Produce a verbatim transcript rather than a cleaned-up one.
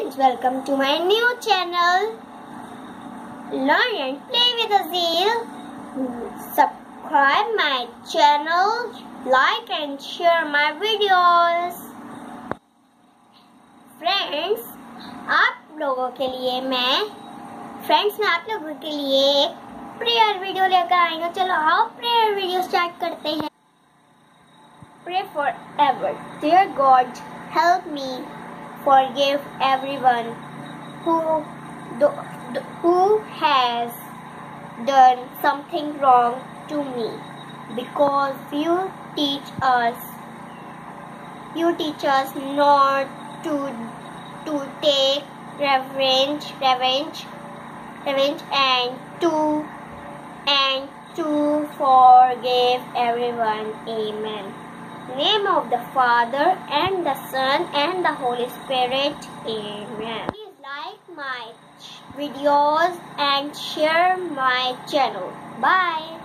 friends, welcome to my new channel Learn and Play with Azeel. Subscribe my channel, like and share my videos. Friends, आप लोगों के लिए मैं friends मैं आप लोगों के लिए एक प्रेयर वीडियो लेकर आई हूँ। चलो आओ प्रेयर वीडियो स्टार्ट करते हैं। Pray forever. Dear God, help me forgive everyone who do, do, who has done something wrong to me, because you teach us you teach us not to to take revenge revenge revenge and to and to forgive everyone. Amen. Name of the Father and the Son and the Holy Spirit. Amen. Please like my videos and share my channel. Bye.